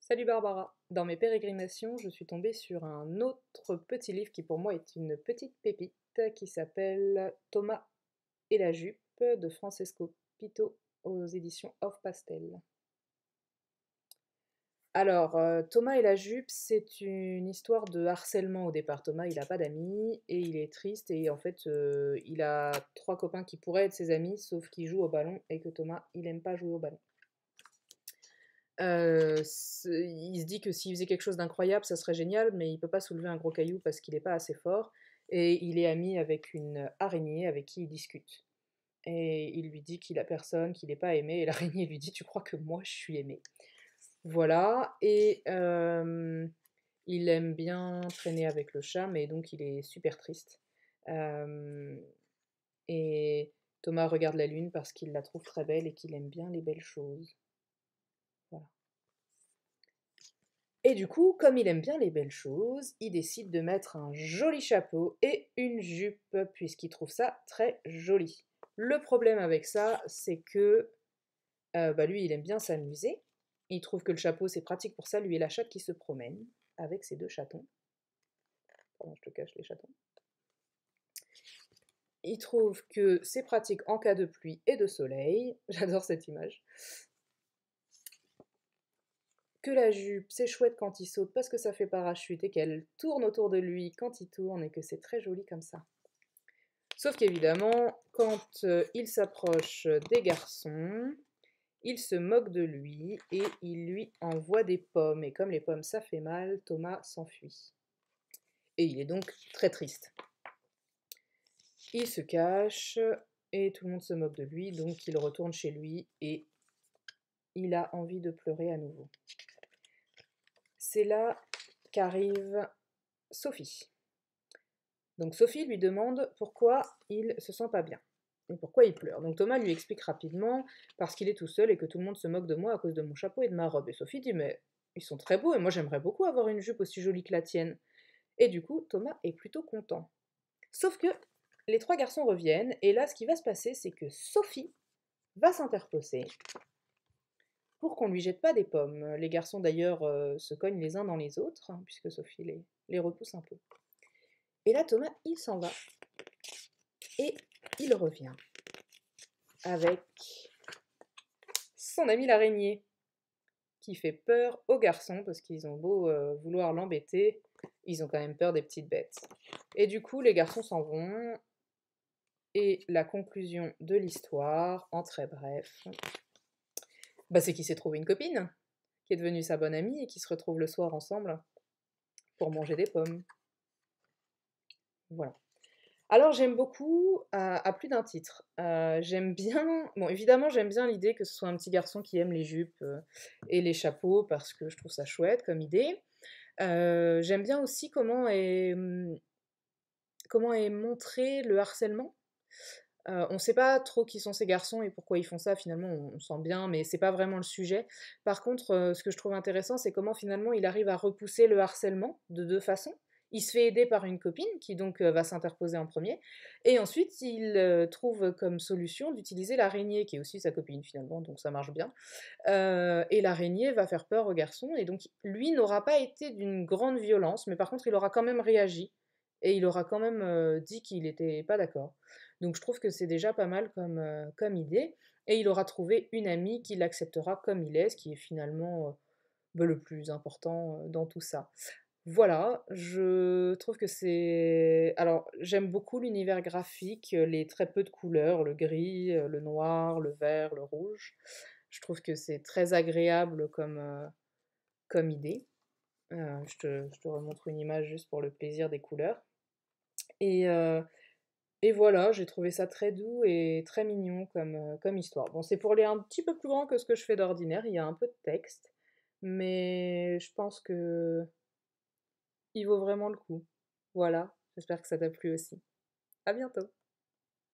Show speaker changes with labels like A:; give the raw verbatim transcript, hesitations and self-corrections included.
A: Salut Barbara. Dans mes pérégrinations, je suis tombée sur un autre petit livre qui pour moi est une petite pépite qui s'appelle Thomas et la jupe de Francesco Pito aux éditions Off Pastel. Alors, euh, Thomas et la jupe, c'est une histoire de harcèlement au départ. Thomas, il n'a pas d'amis et il est triste et en fait, euh, il a trois copains qui pourraient être ses amis, sauf qu'ils jouent au ballon et que Thomas, il aime pas jouer au ballon. Euh, il se dit que s'il faisait quelque chose d'incroyable, ça serait génial, mais il peut pas soulever un gros caillou parce qu'il n'est pas assez fort. Et il est ami avec une araignée avec qui il discute. Et il lui dit qu'il a personne, qu'il n'est pas aimé. Et l'araignée lui dit: Tu crois que moi je suis aimé? Voilà. Et euh, il aime bien traîner avec le chat, mais donc il est super triste. Euh, et Thomas regarde la lune parce qu'il la trouve très belle et qu'il aime bien les belles choses. Voilà. Et du coup, comme il aime bien les belles choses, il décide de mettre un joli chapeau et une jupe, puisqu'il trouve ça très joli. Le problème avec ça, c'est que euh, bah lui, il aime bien s'amuser. Il trouve que le chapeau, c'est pratique pour ça, lui et la chatte qui se promènent avec ses deux chatons. Pardon, je te cache les chatons. Il trouve que c'est pratique en cas de pluie et de soleil. J'adore cette image. Que la jupe, c'est chouette quand il saute parce que ça fait parachute et qu'elle tourne autour de lui quand il tourne et que c'est très joli comme ça. Sauf qu'évidemment, quand euh, il s'approche des garçons, il se moque de lui et il lui envoie des pommes. Et comme les pommes ça fait mal, Thomas s'enfuit. Et il est donc très triste. Il se cache et tout le monde se moque de lui, donc il retourne chez lui et il a envie de pleurer à nouveau. C'est là qu'arrive Sophie. Donc Sophie lui demande pourquoi il se sent pas bien et pourquoi il pleure. Donc Thomas lui explique rapidement parce qu'il est tout seul et que tout le monde se moque de moi à cause de mon chapeau et de ma robe. Et Sophie dit mais ils sont très beaux et moi j'aimerais beaucoup avoir une jupe aussi jolie que la tienne. Et du coup Thomas est plutôt content. Sauf que les trois garçons reviennent et là ce qui va se passer c'est que Sophie va s'interposer pour qu'on lui jette pas des pommes. Les garçons d'ailleurs euh, se cognent les uns dans les autres hein, puisque Sophie les, les repousse un peu. Et là Thomas il s'en va et il revient avec son ami l'araignée, qui fait peur aux garçons, parce qu'ils ont beau euh, vouloir l'embêter, ils ont quand même peur des petites bêtes. Et du coup, les garçons s'en vont, et la conclusion de l'histoire, en très bref, bah, c'est qu'il s'est trouvé une copine, qui est devenue sa bonne amie, et qui se retrouvent le soir ensemble pour manger des pommes. Voilà. Alors j'aime beaucoup, à, à plus d'un titre. Euh, j'aime bien, bon évidemment j'aime bien l'idée que ce soit un petit garçon qui aime les jupes euh, et les chapeaux parce que je trouve ça chouette comme idée. Euh, j'aime bien aussi comment est, hum, comment est montré le harcèlement. Euh, on ne sait pas trop qui sont ces garçons et pourquoi ils font ça, finalement on, on sent bien, mais c'est pas vraiment le sujet. Par contre, euh, ce que je trouve intéressant, c'est comment finalement il arrive à repousser le harcèlement de deux façons. Il se fait aider par une copine qui donc euh, va s'interposer en premier, et ensuite il euh, trouve comme solution d'utiliser l'araignée, qui est aussi sa copine finalement, donc ça marche bien. Euh, et l'araignée va faire peur au garçon, et donc lui n'aura pas été d'une grande violence, mais par contre il aura quand même réagi, et il aura quand même euh, dit qu'il n'était pas d'accord. Donc je trouve que c'est déjà pas mal comme, euh, comme idée, et il aura trouvé une amie qui l'acceptera comme il est, ce qui est finalement euh, bah, le plus important euh, dans tout ça. Voilà, je trouve que c'est... Alors, j'aime beaucoup l'univers graphique, les très peu de couleurs, le gris, euh, le noir, le vert, le rouge. Je trouve que c'est très agréable comme, euh, comme idée. Euh, je te, je te remontre une image juste pour le plaisir des couleurs. Et, euh, et voilà, j'ai trouvé ça très doux et très mignon comme, euh, comme histoire. Bon, c'est pour les un petit peu plus grand que ce que je fais d'ordinaire, il y a un peu de texte, mais je pense que il vaut vraiment le coup. Voilà, j'espère que ça t'a plu aussi. À bientôt!